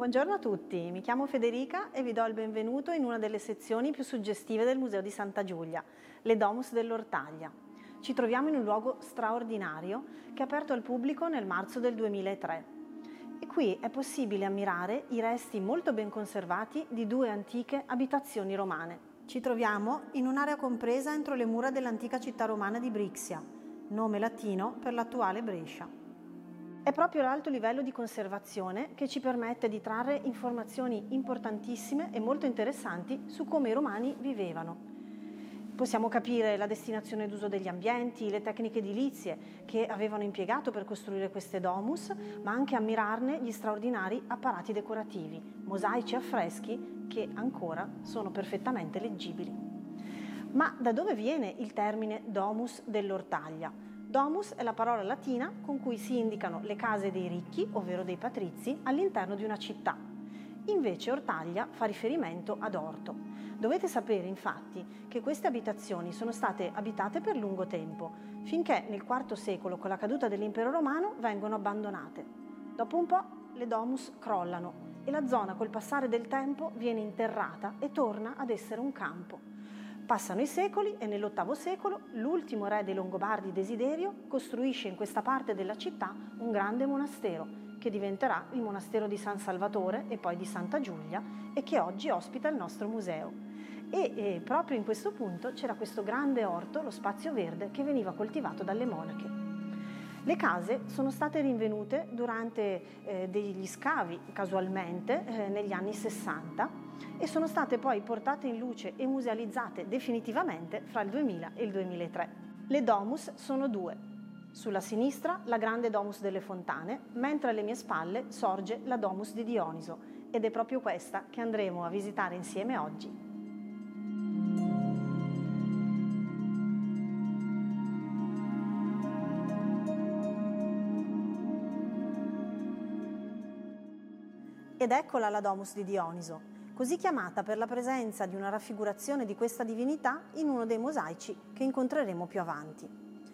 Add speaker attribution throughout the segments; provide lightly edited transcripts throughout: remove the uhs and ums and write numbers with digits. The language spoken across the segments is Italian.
Speaker 1: Buongiorno a tutti, mi chiamo Federica e vi do il benvenuto in una delle sezioni più suggestive del Museo di Santa Giulia, le Domus dell'Ortaglia. Ci troviamo in un luogo straordinario che è aperto al pubblico nel marzo del 2003. E qui è possibile ammirare i resti molto ben conservati di due antiche abitazioni romane. Ci troviamo in un'area compresa entro le mura dell'antica città romana di Brixia, nome latino per l'attuale Brescia. È proprio l'alto livello di conservazione che ci permette di trarre informazioni importantissime e molto interessanti su come i romani vivevano. Possiamo capire la destinazione d'uso degli ambienti, le tecniche edilizie che avevano impiegato per costruire queste domus, ma anche ammirarne gli straordinari apparati decorativi, mosaici e affreschi che ancora sono perfettamente leggibili. Ma da dove viene il termine domus dell'Ortaglia? Domus è la parola latina con cui si indicano le case dei ricchi, ovvero dei patrizi, all'interno di una città. Invece Ortaglia fa riferimento ad orto. Dovete sapere infatti che queste abitazioni sono state abitate per lungo tempo, finché nel IV secolo, con la caduta dell'impero romano, vengono abbandonate. Dopo un po' le domus crollano e la zona col passare del tempo viene interrata e torna ad essere un campo. Passano i secoli e nell'VIII secolo l'ultimo re dei Longobardi, Desiderio, costruisce in questa parte della città un grande monastero che diventerà il monastero di San Salvatore e poi di Santa Giulia e che oggi ospita il nostro museo. E proprio in questo punto c'era questo grande orto, lo spazio verde, che veniva coltivato dalle monache. Le case sono state rinvenute durante degli scavi, casualmente, negli anni 60 e sono state poi portate in luce e musealizzate definitivamente fra il 2000 e il 2003. Le domus sono due. Sulla sinistra la grande domus delle Fontane, mentre alle mie spalle sorge la domus di Dioniso ed è proprio questa che andremo a visitare insieme oggi. Ed eccola la domus di Dioniso, così chiamata per la presenza di una raffigurazione di questa divinità in uno dei mosaici che incontreremo più avanti.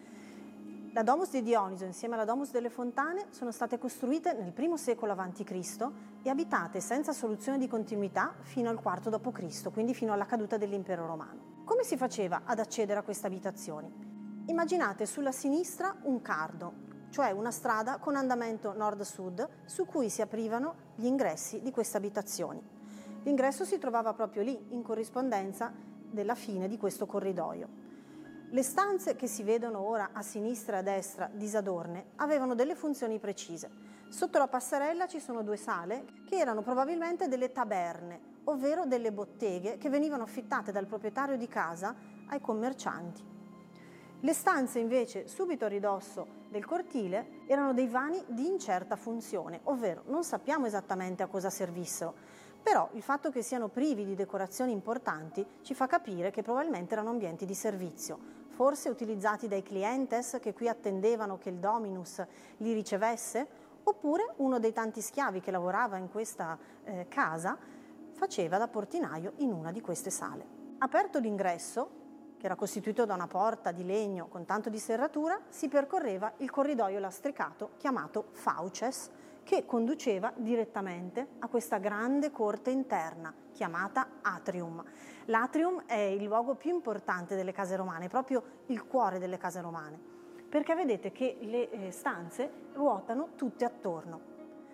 Speaker 1: La domus di Dioniso insieme alla domus delle Fontane sono state costruite nel I secolo a.C. e abitate senza soluzione di continuità fino al IV d.C., quindi fino alla caduta dell'impero romano. Come si faceva ad accedere a queste abitazioni? Immaginate sulla sinistra un cardo, cioè una strada con andamento nord-sud su cui si aprivano gli ingressi di queste abitazioni. L'ingresso si trovava proprio lì, in corrispondenza della fine di questo corridoio. Le stanze che si vedono ora a sinistra e a destra disadorne avevano delle funzioni precise. Sotto la passerella ci sono due sale che erano probabilmente delle taberne, ovvero delle botteghe che venivano affittate dal proprietario di casa ai commercianti. Le stanze invece subito a ridosso del cortile erano dei vani di incerta funzione, ovvero non sappiamo esattamente a cosa servissero, però il fatto che siano privi di decorazioni importanti ci fa capire che probabilmente erano ambienti di servizio, forse utilizzati dai clientes che qui attendevano che il dominus li ricevesse, oppure uno dei tanti schiavi che lavorava in questa casa faceva da portinaio in una di queste sale. Aperto l'ingresso, che era costituito da una porta di legno con tanto di serratura, si percorreva il corridoio lastricato chiamato fauces, che conduceva direttamente a questa grande corte interna chiamata atrium. L'atrium è il luogo più importante delle case romane, proprio il cuore delle case romane, perché vedete che le stanze ruotano tutte attorno.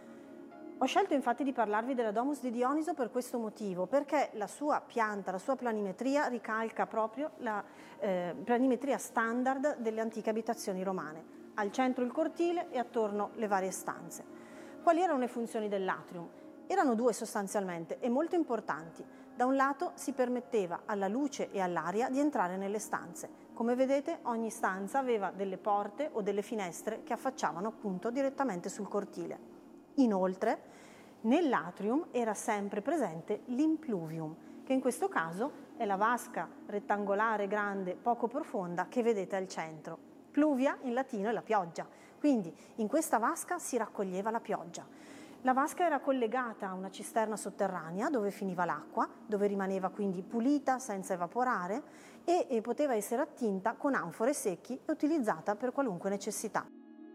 Speaker 1: Ho scelto infatti di parlarvi della domus di Dioniso per questo motivo, perché la sua pianta, la sua planimetria ricalca proprio la planimetria standard delle antiche abitazioni romane. Al centro il cortile e attorno le varie stanze. Quali erano le funzioni dell'atrium? Erano due sostanzialmente e molto importanti. Da un lato si permetteva alla luce e all'aria di entrare nelle stanze. Come vedete ogni stanza aveva delle porte o delle finestre che affacciavano appunto direttamente sul cortile. Inoltre, nell'atrium era sempre presente l'impluvium, che in questo caso è la vasca rettangolare grande, poco profonda, che vedete al centro. Pluvia in latino è la pioggia, quindi in questa vasca si raccoglieva la pioggia. La vasca era collegata a una cisterna sotterranea dove finiva l'acqua, dove rimaneva quindi pulita senza evaporare e poteva essere attinta con anfore secchi e utilizzata per qualunque necessità.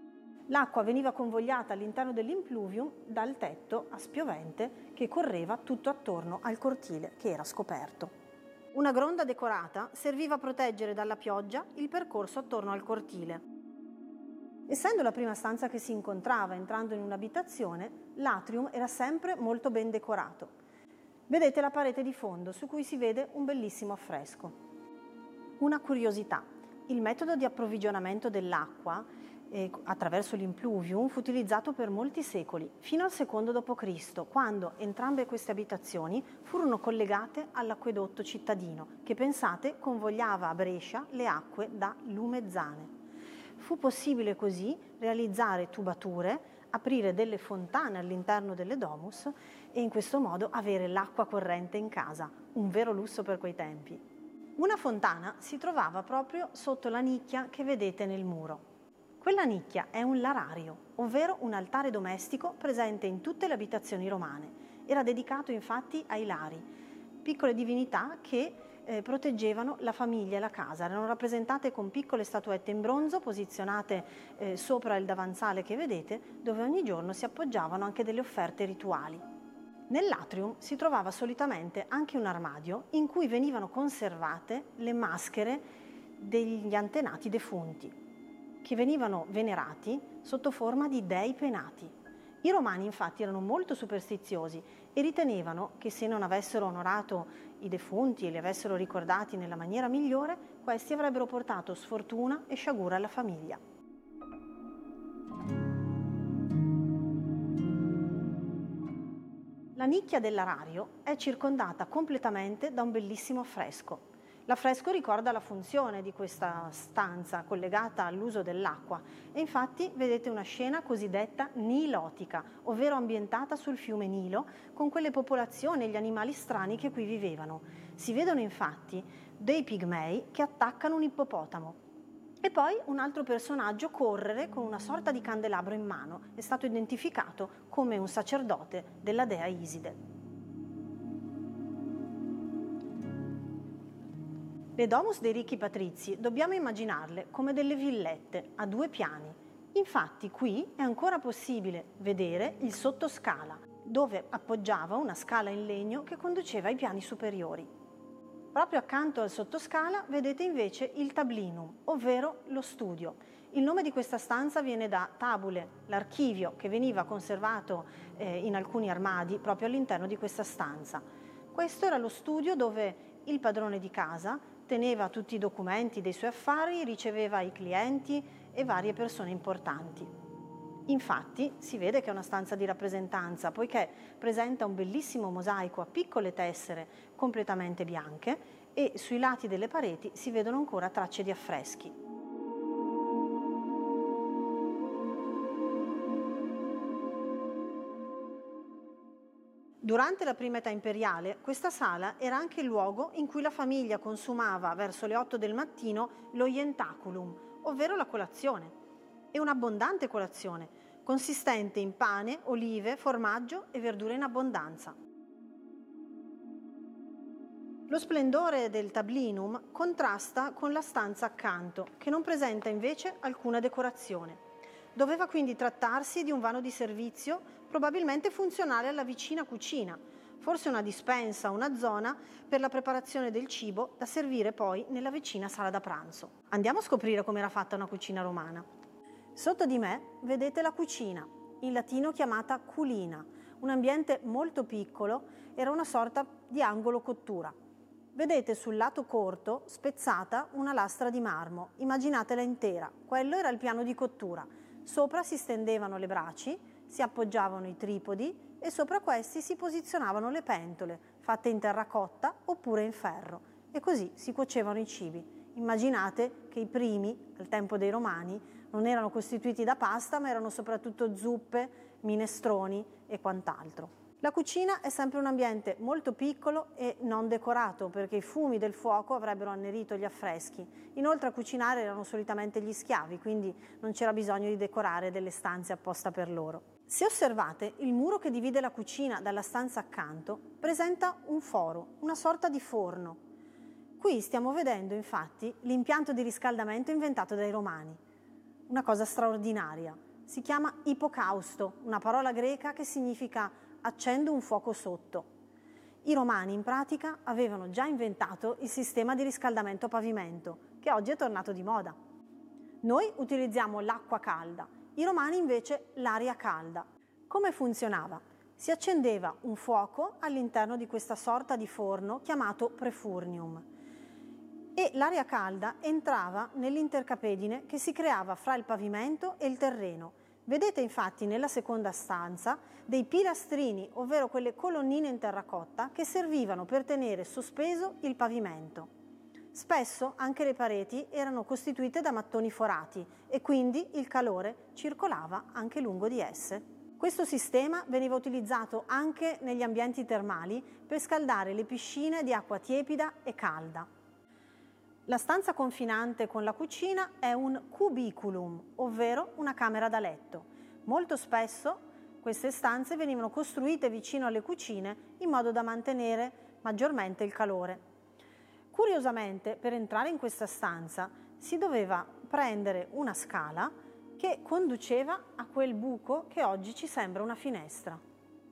Speaker 1: L'acqua veniva convogliata all'interno dell'impluvium dal tetto a spiovente che correva tutto attorno al cortile che era scoperto. Una gronda decorata serviva a proteggere dalla pioggia il percorso attorno al cortile. Essendo la prima stanza che si incontrava entrando in un'abitazione, l'atrium era sempre molto ben decorato. Vedete la parete di fondo su cui si vede un bellissimo affresco. Una curiosità: il metodo di approvvigionamento dell'acqua attraverso l'impluvium fu utilizzato per molti secoli, fino al secondo d.C., quando entrambe queste abitazioni furono collegate all'acquedotto cittadino, che pensate convogliava a Brescia le acque da Lumezzane. Fu possibile così realizzare tubature, aprire delle fontane all'interno delle domus e in questo modo avere l'acqua corrente in casa, un vero lusso per quei tempi. Una fontana si trovava proprio sotto la nicchia che vedete nel muro. Quella nicchia è un larario, ovvero un altare domestico presente in tutte le abitazioni romane. Era dedicato infatti ai lari, piccole divinità che proteggevano la famiglia e la casa. Erano rappresentate con piccole statuette in bronzo posizionate sopra il davanzale che vedete, dove ogni giorno si appoggiavano anche delle offerte rituali. Nell'atrium si trovava solitamente anche un armadio in cui venivano conservate le maschere degli antenati defunti, che venivano venerati sotto forma di dei penati. I romani infatti erano molto superstiziosi e ritenevano che se non avessero onorato i defunti e li avessero ricordati nella maniera migliore, questi avrebbero portato sfortuna e sciagura alla famiglia. La nicchia dell'arario è circondata completamente da un bellissimo affresco. L'affresco ricorda la funzione di questa stanza collegata all'uso dell'acqua e infatti vedete una scena cosiddetta nilotica, ovvero ambientata sul fiume Nilo con quelle popolazioni e gli animali strani che qui vivevano. Si vedono infatti dei pigmei che attaccano un ippopotamo e poi un altro personaggio correre con una sorta di candelabro in mano. È stato identificato come un sacerdote della dea Iside. Le domus dei ricchi patrizi dobbiamo immaginarle come delle villette a 2 piani. Infatti qui è ancora possibile vedere il sottoscala, dove appoggiava una scala in legno che conduceva ai piani superiori. Proprio accanto al sottoscala vedete invece il tablinum, ovvero lo studio. Il nome di questa stanza viene da tabule, l'archivio che veniva conservato in alcuni armadi proprio all'interno di questa stanza. Questo era lo studio dove il padrone di casa teneva tutti i documenti dei suoi affari, riceveva i clienti e varie persone importanti. Infatti si vede che è una stanza di rappresentanza, poiché presenta un bellissimo mosaico a piccole tessere completamente bianche e sui lati delle pareti si vedono ancora tracce di affreschi. Durante la prima età imperiale, questa sala era anche il luogo in cui la famiglia consumava verso le 8 del mattino lo ientaculum, ovvero la colazione, e un'abbondante colazione, consistente in pane, olive, formaggio e verdure in abbondanza. Lo splendore del tablinum contrasta con la stanza accanto, che non presenta invece alcuna decorazione. Doveva quindi trattarsi di un vano di servizio probabilmente funzionale alla vicina cucina, forse una dispensa, una zona per la preparazione del cibo da servire poi nella vicina sala da pranzo. Andiamo a scoprire come era fatta una cucina romana. Sotto di me vedete la cucina, in latino chiamata culina, un ambiente molto piccolo, era una sorta di angolo cottura. Vedete sul lato corto spezzata una lastra di marmo, immaginatela intera, quello era il piano di cottura. Sopra si stendevano le braci, si appoggiavano i tripodi e sopra questi si posizionavano le pentole, fatte in terracotta oppure in ferro, e così si cuocevano i cibi. Immaginate che i primi, al tempo dei Romani, non erano costituiti da pasta, ma erano soprattutto zuppe, minestroni e quant'altro. La cucina è sempre un ambiente molto piccolo e non decorato, perché i fumi del fuoco avrebbero annerito gli affreschi. Inoltre a cucinare erano solitamente gli schiavi, quindi non c'era bisogno di decorare delle stanze apposta per loro. Se osservate, il muro che divide la cucina dalla stanza accanto presenta un foro, una sorta di forno. Qui stiamo vedendo infatti l'impianto di riscaldamento inventato dai Romani. Una cosa straordinaria. Si chiama ipocausto, una parola greca che significa accendo un fuoco sotto. I romani in pratica avevano già inventato il sistema di riscaldamento a pavimento, che oggi è tornato di moda. Noi utilizziamo l'acqua calda, i romani invece l'aria calda. Come funzionava? Si accendeva un fuoco all'interno di questa sorta di forno chiamato prefurnium e l'aria calda entrava nell'intercapedine che si creava fra il pavimento e il terreno. Vedete infatti nella seconda stanza dei pilastrini, ovvero quelle colonnine in terracotta che servivano per tenere sospeso il pavimento. Spesso anche le pareti erano costituite da mattoni forati e quindi il calore circolava anche lungo di esse. Questo sistema veniva utilizzato anche negli ambienti termali per scaldare le piscine di acqua tiepida e calda. La stanza confinante con la cucina è un cubiculum, ovvero una camera da letto. Molto spesso queste stanze venivano costruite vicino alle cucine in modo da mantenere maggiormente il calore. Curiosamente, per entrare in questa stanza si doveva prendere una scala che conduceva a quel buco che oggi ci sembra una finestra.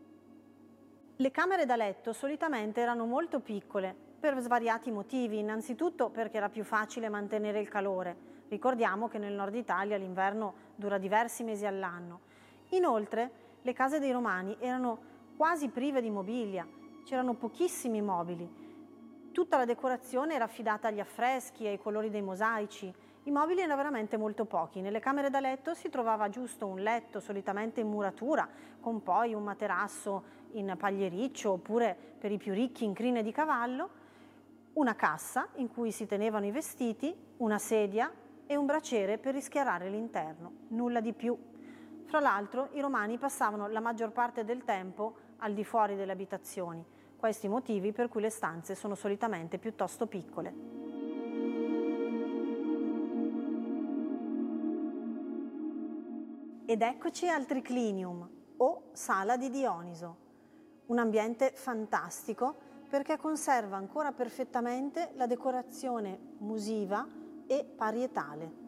Speaker 1: Le camere da letto solitamente erano molto piccole per svariati motivi, innanzitutto perché era più facile mantenere il calore. Ricordiamo che nel nord Italia l'inverno dura diversi mesi all'anno. Inoltre, le case dei Romani erano quasi prive di mobilia, c'erano pochissimi mobili. Tutta la decorazione era affidata agli affreschi e ai colori dei mosaici. I mobili erano veramente molto pochi. Nelle camere da letto si trovava giusto un letto, solitamente in muratura, con poi un materasso in pagliericcio oppure, per i più ricchi, in crine di cavallo, una cassa in cui si tenevano i vestiti, una sedia e un braciere per rischiarare l'interno. Nulla di più. Fra l'altro, i romani passavano la maggior parte del tempo al di fuori delle abitazioni. Questi motivi per cui le stanze sono solitamente piuttosto piccole. Ed eccoci al triclinium, o sala di Dioniso, un ambiente fantastico perché conserva ancora perfettamente la decorazione musiva e parietale.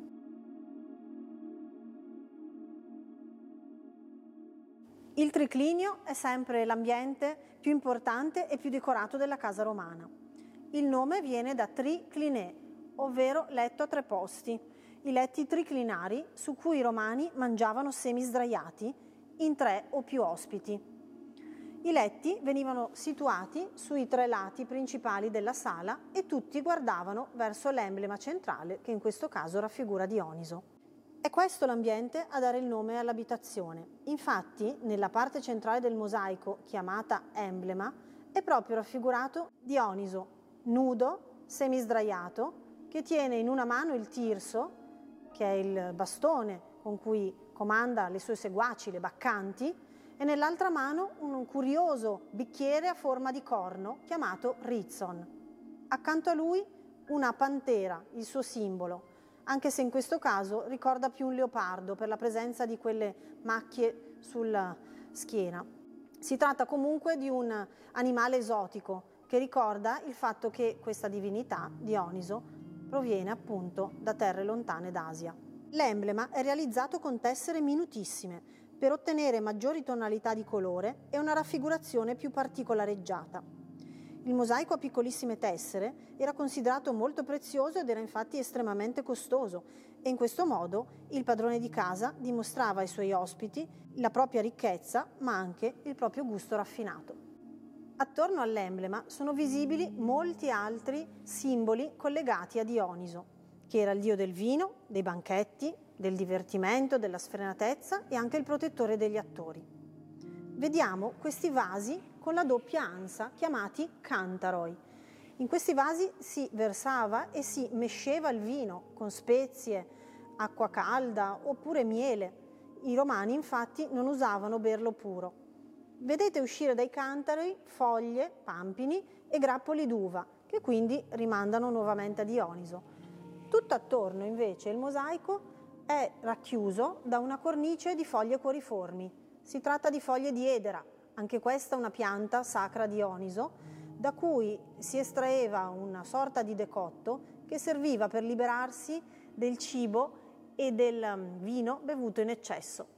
Speaker 1: Il triclinio è sempre l'ambiente più importante e più decorato della casa romana. Il nome viene da triclinè, ovvero letto a tre posti, i letti triclinari su cui i romani mangiavano semi sdraiati in tre o più ospiti. I letti venivano situati sui tre lati principali della sala e tutti guardavano verso l'emblema centrale, che in questo caso raffigura Dioniso. È questo l'ambiente a dare il nome all'abitazione. Infatti, nella parte centrale del mosaico, chiamata emblema, è proprio raffigurato Dioniso, nudo, semisdraiato, che tiene in una mano il tirso, che è il bastone con cui comanda le sue seguaci, le baccanti, e nell'altra mano un curioso bicchiere a forma di corno chiamato Rizon. Accanto a lui una pantera, il suo simbolo, anche se in questo caso ricorda più un leopardo per la presenza di quelle macchie sulla schiena. Si tratta comunque di un animale esotico che ricorda il fatto che questa divinità, Dioniso, proviene appunto da terre lontane d'Asia. L'emblema è realizzato con tessere minutissime per ottenere maggiori tonalità di colore e una raffigurazione più particolareggiata. Il mosaico a piccolissime tessere era considerato molto prezioso ed era infatti estremamente costoso e in questo modo il padrone di casa dimostrava ai suoi ospiti la propria ricchezza ma anche il proprio gusto raffinato. Attorno all'emblema sono visibili molti altri simboli collegati a Dioniso, che era il dio del vino, dei banchetti, del divertimento, della sfrenatezza e anche il protettore degli attori. Vediamo questi vasi con la doppia ansa chiamati cantaroi. In questi vasi si versava e si mesceva il vino con spezie, acqua calda oppure miele. I romani infatti non usavano berlo puro. Vedete uscire dai cantari foglie, pampini e grappoli d'uva, che quindi rimandano nuovamente a Dioniso. Tutto attorno invece il mosaico è racchiuso da una cornice di foglie cuoriformi. Si tratta di foglie di edera, anche questa una pianta sacra a Dioniso, da cui si estraeva una sorta di decotto che serviva per liberarsi del cibo e del vino bevuto in eccesso.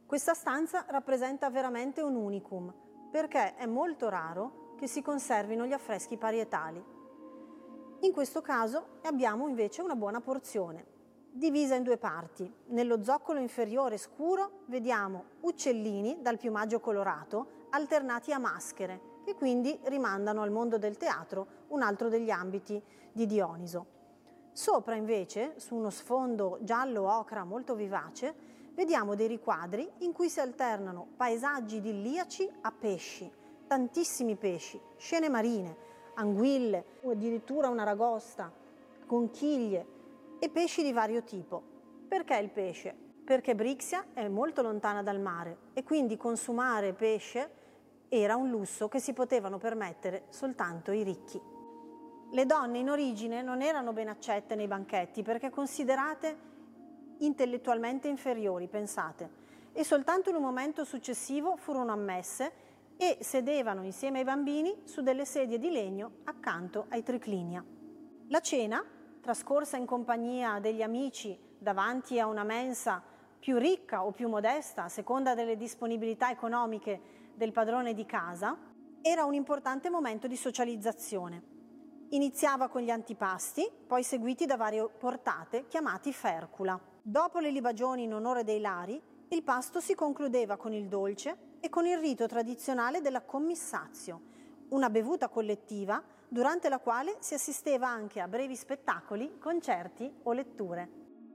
Speaker 1: Questa stanza rappresenta veramente un unicum, perché è molto raro che si conservino gli affreschi parietali. In questo caso abbiamo invece una buona porzione, divisa in due parti. Nello zoccolo inferiore scuro vediamo uccellini dal piumaggio colorato alternati a maschere, che quindi rimandano al mondo del teatro, un altro degli ambiti di Dioniso. Sopra invece, su uno sfondo giallo-ocra molto vivace, vediamo dei riquadri in cui si alternano paesaggi idilliaci a pesci, tantissimi pesci, scene marine, anguille, o addirittura un'aragosta, conchiglie e pesci di vario tipo. Perché il pesce? Perché Brixia è molto lontana dal mare e quindi consumare pesce era un lusso che si potevano permettere soltanto i ricchi. Le donne in origine non erano ben accette nei banchetti perché considerate intellettualmente inferiori, pensate, e soltanto in un momento successivo furono ammesse e sedevano insieme ai bambini su delle sedie di legno accanto ai triclinia. La cena, trascorsa in compagnia degli amici davanti a una mensa più ricca o più modesta, a seconda delle disponibilità economiche del padrone di casa, era un importante momento di socializzazione. Iniziava con gli antipasti, poi seguiti da varie portate chiamati fercula. Dopo le libagioni in onore dei lari, il pasto si concludeva con il dolce e con il rito tradizionale della commissatio, una bevuta collettiva durante la quale si assisteva anche a brevi spettacoli, concerti o letture.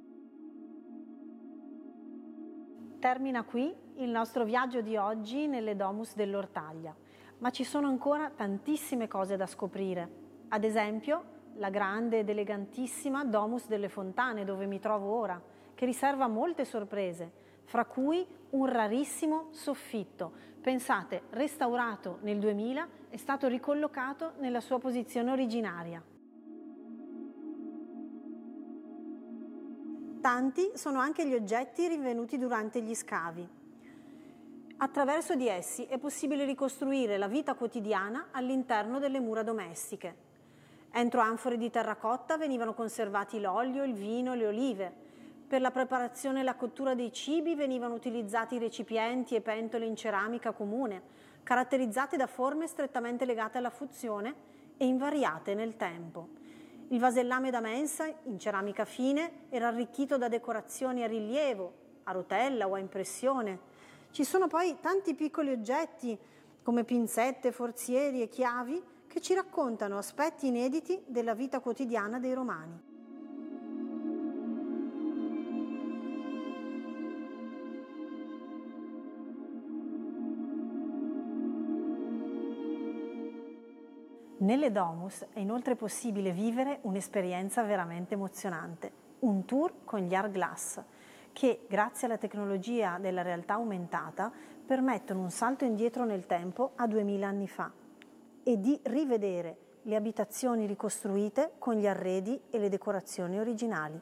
Speaker 1: Termina qui il nostro viaggio di oggi nelle Domus dell'Ortaglia, ma ci sono ancora tantissime cose da scoprire. Ad esempio, la grande ed elegantissima Domus delle Fontane, dove mi trovo ora, che riserva molte sorprese, fra cui un rarissimo soffitto. Pensate, restaurato nel 2000, è stato ricollocato nella sua posizione originaria. Tanti sono anche gli oggetti rinvenuti durante gli scavi. Attraverso di essi è possibile ricostruire la vita quotidiana all'interno delle mura domestiche. Entro anfore di terracotta venivano conservati l'olio, il vino e le olive. Per la preparazione e la cottura dei cibi venivano utilizzati recipienti e pentole in ceramica comune, caratterizzati da forme strettamente legate alla fusione e invariate nel tempo. Il vasellame da mensa, in ceramica fine, era arricchito da decorazioni a rilievo, a rotella o a impressione. Ci sono poi tanti piccoli oggetti, come pinzette, forzieri e chiavi, che ci raccontano aspetti inediti della vita quotidiana dei Romani. Nelle Domus è inoltre possibile vivere un'esperienza veramente emozionante, un tour con gli Art Glass, che grazie alla tecnologia della realtà aumentata permettono un salto indietro nel tempo a 2000 anni fa e di rivedere le abitazioni ricostruite con gli arredi e le decorazioni originali.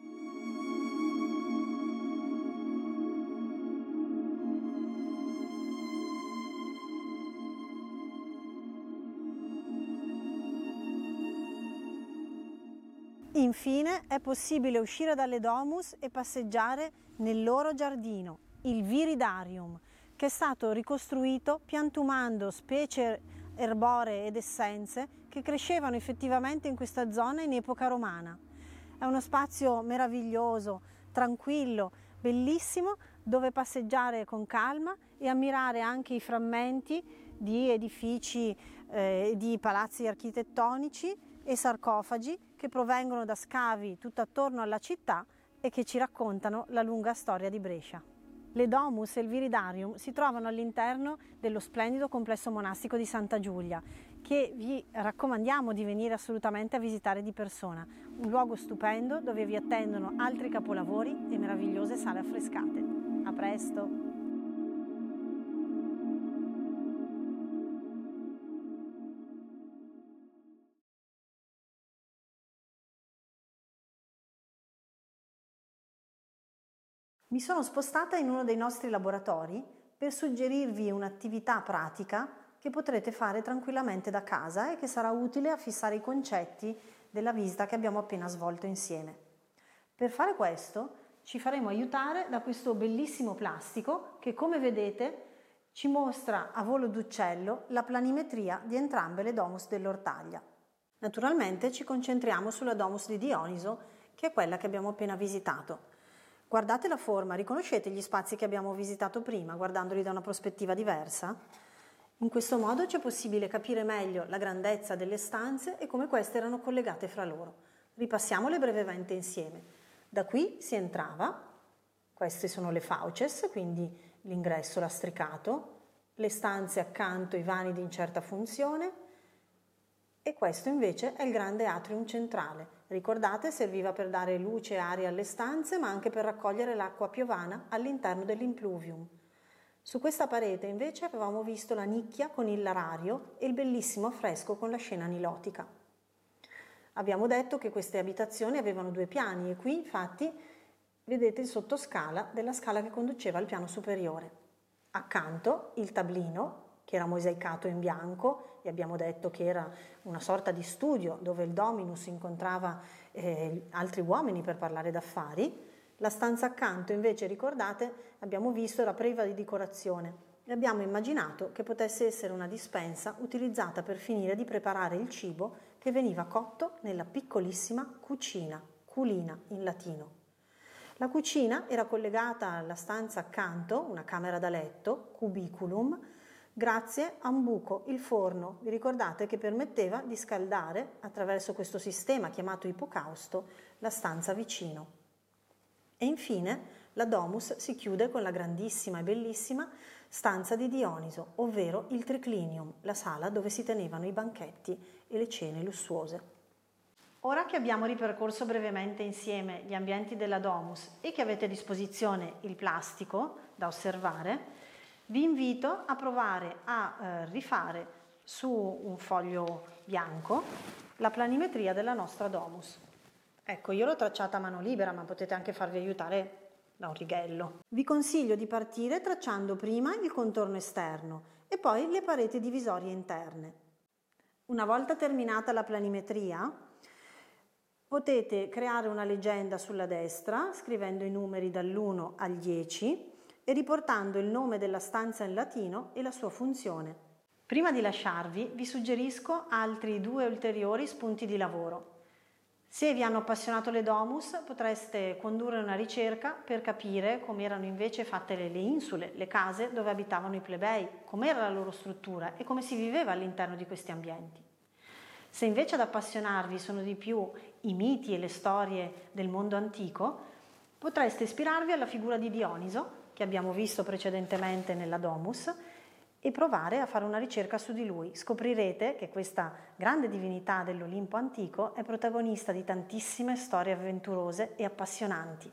Speaker 1: Infine è possibile uscire dalle Domus e passeggiare nel loro giardino, il Viridarium, che è stato ricostruito piantumando specie erboree ed essenze che crescevano effettivamente in questa zona in epoca romana. È uno spazio meraviglioso, tranquillo, bellissimo, dove passeggiare con calma e ammirare anche i frammenti di edifici, di palazzi architettonici e sarcofagi che provengono da scavi tutto attorno alla città e che ci raccontano la lunga storia di Brescia. Le Domus e il Viridarium si trovano all'interno dello splendido complesso monastico di Santa Giulia, che vi raccomandiamo di venire assolutamente a visitare di persona. Un luogo stupendo dove vi attendono altri capolavori e meravigliose sale affrescate. A presto! Mi sono spostata in uno dei nostri laboratori per suggerirvi un'attività pratica che potrete fare tranquillamente da casa e che sarà utile a fissare i concetti della visita che abbiamo appena svolto insieme. Per fare questo ci faremo aiutare da questo bellissimo plastico che, come vedete, ci mostra a volo d'uccello la planimetria di entrambe le domus dell'ortaglia. Naturalmente ci concentriamo sulla domus di Dioniso, che è quella che abbiamo appena visitato. Guardate la forma, riconoscete gli spazi che abbiamo visitato prima, guardandoli da una prospettiva diversa? In questo modo c'è possibile capire meglio la grandezza delle stanze e come queste erano collegate fra loro. Ripassiamole brevemente insieme. Da qui si entrava, queste sono le fauces, quindi l'ingresso lastricato, le stanze accanto, i vani di incerta funzione, e questo invece è il grande atrium centrale. Ricordate, serviva per dare luce e aria alle stanze, ma anche per raccogliere l'acqua piovana all'interno dell'impluvium. Su questa parete invece avevamo visto la nicchia con il larario e il bellissimo affresco con la scena nilotica. Abbiamo detto che queste abitazioni avevano 2 piani e qui infatti vedete il sottoscala della scala che conduceva al piano superiore. Accanto il tablino, che era mosaicato in bianco, e abbiamo detto che era una sorta di studio dove il dominus incontrava altri uomini per parlare d'affari. La stanza accanto invece, ricordate, abbiamo visto era priva di decorazione e abbiamo immaginato che potesse essere una dispensa utilizzata per finire di preparare il cibo che veniva cotto nella piccolissima cucina, culina in latino. La cucina era collegata alla stanza accanto, una camera da letto, cubiculum, grazie a un buco, il forno, vi ricordate, che permetteva di scaldare, attraverso questo sistema chiamato ipocausto, la stanza vicino. E infine la domus si chiude con la grandissima e bellissima stanza di Dioniso, ovvero il triclinium, la sala dove si tenevano i banchetti e le cene lussuose. Ora che abbiamo ripercorso brevemente insieme gli ambienti della domus e che avete a disposizione il plastico da osservare, vi invito a provare a rifare su un foglio bianco la planimetria della nostra domus. Ecco, io l'ho tracciata a mano libera, ma potete anche farvi aiutare da un righello. Vi consiglio di partire tracciando prima il contorno esterno e poi le pareti divisorie interne. Una volta terminata la planimetria, potete creare una leggenda sulla destra, scrivendo i numeri dall'1 al 10 e riportando il nome della stanza in latino e la sua funzione. Prima di lasciarvi, vi suggerisco altri 2 ulteriori spunti di lavoro. Se vi hanno appassionato le domus, potreste condurre una ricerca per capire come erano invece fatte le insule, le case dove abitavano i plebei, com'era la loro struttura e come si viveva all'interno di questi ambienti. Se invece ad appassionarvi sono di più i miti e le storie del mondo antico, potreste ispirarvi alla figura di Dioniso, che abbiamo visto precedentemente nella domus, e provare a fare una ricerca su di lui. Scoprirete che questa grande divinità dell'Olimpo antico è protagonista di tantissime storie avventurose e appassionanti.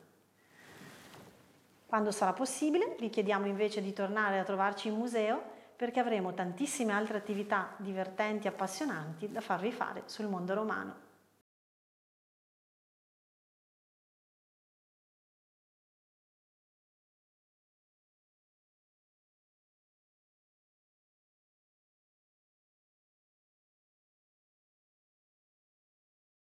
Speaker 1: Quando sarà possibile, vi chiediamo invece di tornare a trovarci in museo perché avremo tantissime altre attività divertenti e appassionanti da farvi fare sul mondo romano.